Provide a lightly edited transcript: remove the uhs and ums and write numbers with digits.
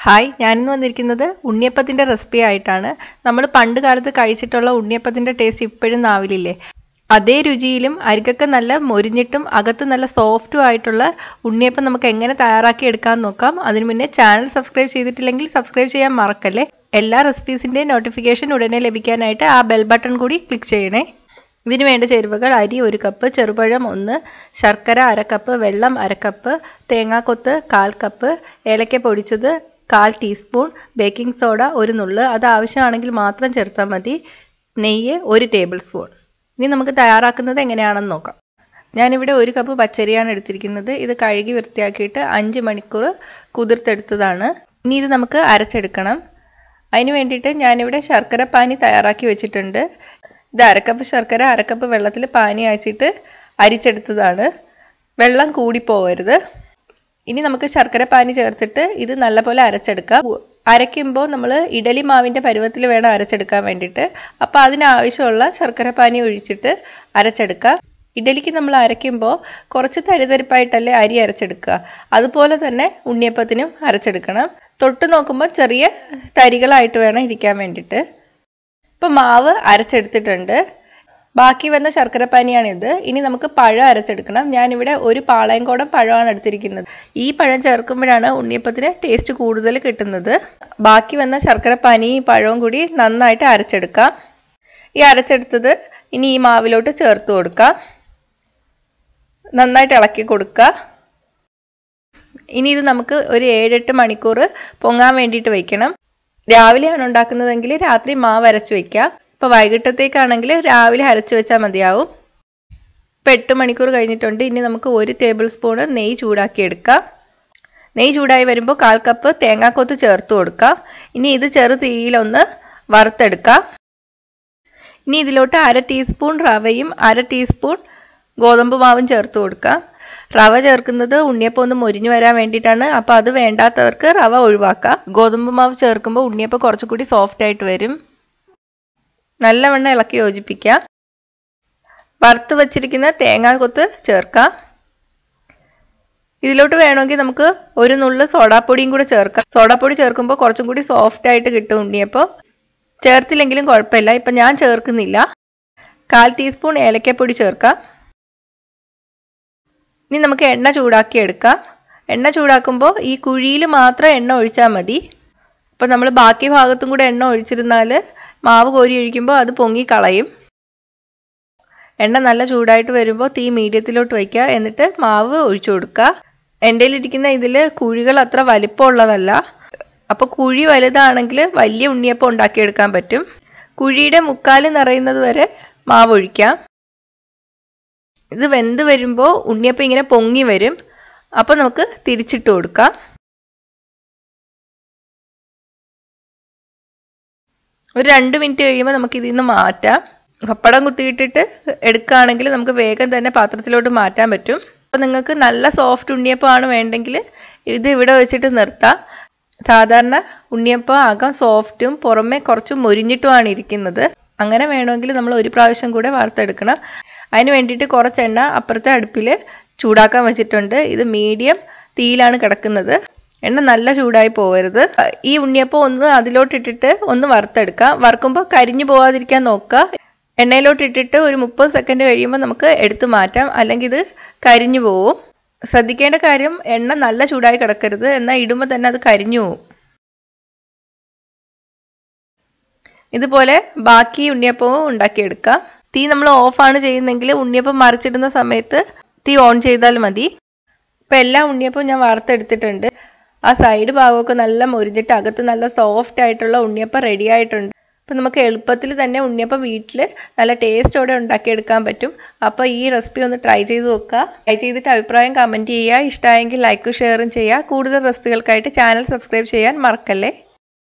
Hi, ഞാനിന്ന് വന്നിരിക്കുന്നത് ഉണ്ണിയപ്പത്തിൻ്റെ recipe ആയിട്ടാണ്. നമ്മൾ പണ്ട് കാലത്ത് കഴിച്ചിട്ടുള്ള ഉണ്ണിയപ്പത്തിൻ്റെ ടേസ്റ്റ് ഇപ്പോഴും നാവിലില്ലേ? അതേ രുചിയിലും അരികൊക്കെ നല്ല മൊരിഞ്ഞിട്ടും അകത്ത് നല്ല സോഫ്റ്റും ആയിട്ടുള്ള ഉണ്ണിയപ്പം നമുക്ക് എങ്ങനെ തയ്യാറാക്കി എടുക്കാൻ നോക്കാം. അതിനു മുന്നേ ചാനൽ സബ്സ്ക്രൈബ് ചെയ്തിട്ടില്ലെങ്കിൽ സബ്സ്ക്രൈബ് ചെയ്യാൻ മറക്കല്ലേ. എല്ലാ റെസിപ്പീസിൻ്റെയും നോട്ടിഫിക്കേഷൻ ഉടനെ ലഭിക്കാനായിട്ട് ആ ബെൽ ബട്ടൺ കൂടി ക്ലിക്ക് ചെയ്യണേ. ഇതിന് വേണ്ട ചേരുവകൾ: അരി 1 കപ്പ്, ചെറുപഴം 1, ശർക്കര 1/2 കപ്പ്, വെള്ളം 1/2 കപ്പ്, തേങ്ങാക്കൊത്ത് 1/4 കപ്പ്, ഏലക്ക പൊടിച്ചത് 1/4 ടീസ്പൂൺ, ബേക്കിംഗ് സോഡ 1 നുള്ള്, അത് ആവശ്യമാണെങ്കിൽ മാത്രം ചേർത്താൽ മതി, നെയ്യ് 1 ടേബിൾ സ്പൂൺ. ഇനി നമുക്ക് തയ്യാറാക്കുന്നത് എങ്ങനെയാണെന്ന് നോക്കാം. ഞാനിവിടെ 1 കപ്പ് പച്ചരിയാണ് എടുത്തിരിക്കുന്നത്. ഇത് കഴുകി വൃത്തിയാക്കിയിട്ട് 5 മണിക്കൂർ കുതിർത്തെടുത്തതാണ്. ഇനി ഇത് നമുക്ക് അരച്ചെടുക്കണം. അതിന് വേണ്ടിയിട്ട് ഞാനിവിടെ ശർക്കര പാനി തയ്യാറാക്കി വെച്ചിട്ടുണ്ട്. ഇത് 1/2 കപ്പ് ശർക്കര 1/2 കപ്പ് വെള്ളത്തിൽ പാനി അയച്ചിട്ട് അരിച്ചെടുത്തതാണ്. വെള്ളം കൂടിപ്പോവരുത്. ഇനി നമുക്ക് ശർക്കര പാനി ചേർത്തിട്ട് ഇത് നല്ലപോലെ അരച്ചെടുക്കാം. അരയ്ക്കുമ്പോൾ നമ്മൾ ഇഡലി മാവിൻ്റെ പരുവത്തിൽ വേണം അരച്ചെടുക്കാൻ വേണ്ടിയിട്ട്. അപ്പോൾ അതിനാവശ്യമുള്ള ശർക്കര പാനി ഒഴിച്ചിട്ട് അരച്ചെടുക്കാം. ഇഡലിക്ക് നമ്മൾ അരയ്ക്കുമ്പോൾ കുറച്ച് തരിതരിപ്പായിട്ടല്ലേ അരി അരച്ചെടുക്കുക, അതുപോലെ തന്നെ ഉണ്ണിയപ്പത്തിനും അരച്ചെടുക്കണം. തൊട്ട് നോക്കുമ്പോൾ ചെറിയ തരികളായിട്ട് വേണം ഇരിക്കാൻ വേണ്ടിയിട്ട്. ഇപ്പോൾ മാവ് അരച്ചെടുത്തിട്ടുണ്ട്. ബാക്കി വന്ന ശർക്കരപ്പാനിയാണിത്. ഇനി നമുക്ക് പഴം അരച്ചെടുക്കണം. ഞാനിവിടെ 1 പാളയംകോടൻ പഴമാണ് എടുത്തിരിക്കുന്നത്. ഈ പഴം ചേർക്കുമ്പോഴാണ് ഉണ്ണിയപ്പത്തിന് ടേസ്റ്റ് കൂടുതൽ കിട്ടുന്നത്. ബാക്കി വന്ന ശർക്കരപ്പാനി പഴവും കൂടി നന്നായിട്ട് അരച്ചെടുക്കാം. ഈ അരച്ചെടുത്തത് ഇനി ഈ മാവിലോട്ട് ചേർത്ത് കൊടുക്കാം. നന്നായിട്ട് ഇളക്കി കൊടുക്കുക. ഇനി ഇത് നമുക്ക് ഒരു 7-8 മണിക്കൂർ പൊങ്ങാൻ വേണ്ടിയിട്ട് വയ്ക്കണം. രാവിലെയാണ് ഉണ്ടാക്കുന്നതെങ്കിൽ രാത്രി മാവ് അരച്ച് വയ്ക്കുക. ഇപ്പോൾ വൈകിട്ടത്തേക്കാണെങ്കിൽ രാവിലെ അരച്ച് വെച്ചാൽ മതിയാവും. ഇപ്പോൾ 8 മണിക്കൂർ കഴിഞ്ഞിട്ടുണ്ട്. ഇനി നമുക്ക് 1 ടേബിൾ സ്പൂൺ നെയ്യ് ചൂടാക്കി എടുക്കാം. നെയ്യ് ചൂടായി വരുമ്പോൾ 1/4 കപ്പ് തേങ്ങാക്കൊത്ത് ചേർത്ത് കൊടുക്കാം. ഇനി ഇത് ചെറു തീയിലൊന്ന് വറുത്തെടുക്കാം. ഇനി ഇതിലോട്ട് 1/2 ടീസ്പൂൺ റവയും 1/2 ടീസ്പൂൺ ഗോതമ്പ് മാവും ചേർത്ത് കൊടുക്കാം. റവ ചേർക്കുന്നത് ഉണ്ണിയപ്പം ഒന്ന് മൊരിഞ്ഞു വരാൻ വേണ്ടിയിട്ടാണ്. അപ്പോൾ അത് വേണ്ടാത്തവർക്ക് റവ ഒഴിവാക്കാം. ഗോതമ്പ് മാവ് ചേർക്കുമ്പോൾ ഉണ്ണിയപ്പം കുറച്ചുകൂടി സോഫ്റ്റ് ആയിട്ട് വരും. നല്ലവണ്ണം ഇളക്കി യോജിപ്പിക്കാം. വറുത്ത് വച്ചിരിക്കുന്ന തേങ്ങാക്കൊത്ത് ചേർക്കാം. ഇതിലോട്ട് വേണമെങ്കിൽ നമുക്ക് 1 നുള്ള് സോഡാപ്പൊടിയും കൂടെ ചേർക്കാം. സോഡാപ്പൊടി ചേർക്കുമ്പോൾ കുറച്ചും കൂടി സോഫ്റ്റ് ആയിട്ട് കിട്ടും ഉണ്ണിയപ്പം. ചേർത്തില്ലെങ്കിലും കുഴപ്പമില്ല. ഇപ്പം ഞാൻ ചേർക്കുന്നില്ല. 1/4 ടീസ്പൂൺ ഏലക്കപ്പൊടി ചേർക്കാം. ഇനി നമുക്ക് എണ്ണ ചൂടാക്കി എടുക്കാം. എണ്ണ ചൂടാക്കുമ്പോൾ ഈ കുഴിയിൽ മാത്രം എണ്ണ ഒഴിച്ചാൽ മതി. അപ്പോൾ നമ്മൾ ബാക്കി ഭാഗത്തും കൂടെ എണ്ണ ഒഴിച്ചിരുന്നാൽ മാവ് കോരി ഒഴിക്കുമ്പോൾ അത് പൊങ്ങി കളയും. എണ്ണ നല്ല ചൂടായിട്ട് വരുമ്പോൾ തീ മീഡിയത്തിലോട്ട് വയ്ക്കുക. എന്നിട്ട് മാവ് ഒഴിച്ചു കൊടുക്കുക. എൻ്റെ കയ്യിലിരിക്കുന്ന ഇതിൽ കുഴികൾ അത്ര വലിപ്പമുള്ളതല്ല. അപ്പോൾ കുഴി വലുതാണെങ്കിൽ വലിയ ഉണ്ണിയപ്പം ഉണ്ടാക്കിയെടുക്കാൻ പറ്റും. കുഴിയുടെ 1/4 നിറയുന്നത് വരെ മാവ് ഒഴിക്കാം. ഇത് വെന്ത് വരുമ്പോൾ ഉണ്ണിയപ്പം ഇങ്ങനെ പൊങ്ങി വരും. അപ്പോൾ നമുക്ക് തിരിച്ചിട്ട് കൊടുക്കാം. ഒരു 2 മിനിറ്റ് കഴിയുമ്പോൾ നമുക്ക് ഇതിൽ നിന്ന് മാറ്റാം. പപ്പടം കുത്തിയിട്ടിട്ട് എടുക്കുകയാണെങ്കിൽ നമുക്ക് വേഗം തന്നെ പാത്രത്തിലോട്ട് മാറ്റാൻ പറ്റും. അപ്പോൾ നിങ്ങൾക്ക് നല്ല സോഫ്റ്റ് ഉണ്ണിയപ്പമാണ് വേണ്ടെങ്കിൽ ഇത് ഇവിടെ വെച്ചിട്ട് നിർത്താം. സാധാരണ ഉണ്ണിയപ്പം അകം സോഫ്റ്റും പുറമെ കുറച്ച് മൊരിഞ്ഞിട്ടുമാണ് ഇരിക്കുന്നത്. അങ്ങനെ വേണമെങ്കിൽ നമ്മൾ 1 പ്രാവശ്യം കൂടെ വറുത്തെടുക്കണം. അതിന് വേണ്ടിയിട്ട് കുറച്ച് എണ്ണ അപ്പുറത്തെ അടുപ്പിൽ ചൂടാക്കാൻ വെച്ചിട്ടുണ്ട്. ഇത് മീഡിയം തീയിലാണ് കിടക്കുന്നത്. എണ്ണ നല്ല ചൂടായി പോകരുത്. ഈ ഉണ്ണിയപ്പം ഒന്ന് അതിലോട്ടിട്ടിട്ട് ഒന്ന് വറുത്തെടുക്കാം. വറുക്കുമ്പോൾ കരിഞ്ഞു പോകാതിരിക്കാൻ നോക്കുക. എണ്ണയിലോട്ടിട്ടിട്ട് ഒരു 30 സെക്കൻഡ് കഴിയുമ്പോൾ നമുക്ക് എടുത്തു മാറ്റാം, അല്ലെങ്കിൽ ഇത് കരിഞ്ഞു പോവും. ശ്രദ്ധിക്കേണ്ട കാര്യം, എണ്ണ നല്ല ചൂടായി കിടക്കരുത്, എന്നാൽ ഇടുമ്പോൾ തന്നെ അത് കരിഞ്ഞു പോവും. ഇതുപോലെ ബാക്കി ഉണ്ണിയപ്പവും ഉണ്ടാക്കിയെടുക്കാം. തീ നമ്മൾ ഓഫാണ് ചെയ്യുന്നതെങ്കിൽ ഉണ്ണിയപ്പം മറിച്ചിടുന്ന സമയത്ത് തീ ഓൺ ചെയ്താൽ മതി. ഇപ്പം എല്ലാ ഉണ്ണിയപ്പവും ഞാൻ വറുത്തെടുത്തിട്ടുണ്ട്. ആ സൈഡ് ഭാഗമൊക്കെ നല്ല മൊരിഞ്ഞിട്ട് അകത്ത് നല്ല സോഫ്റ്റ് ആയിട്ടുള്ള ഉണ്ണിയപ്പം റെഡി ആയിട്ടുണ്ട്. അപ്പം നമുക്ക് എളുപ്പത്തിൽ തന്നെ ഉണ്ണിയപ്പം വീട്ടിൽ നല്ല ടേസ്റ്റോടെ ഉണ്ടാക്കിയെടുക്കാൻ പറ്റും. അപ്പോൾ ഈ റെസിപ്പി ഒന്ന് ട്രൈ ചെയ്ത് നോക്കുക. ട്രൈ ചെയ്തിട്ട് അഭിപ്രായം കമൻറ്റ് ചെയ്യുക. ഇഷ്ടമായെങ്കിൽ ലൈക്കും ഷെയറും ചെയ്യുക. കൂടുതൽ റെസിപ്പികൾക്കായിട്ട് ചാനൽ സബ്സ്ക്രൈബ് ചെയ്യാൻ മറക്കല്ലേ.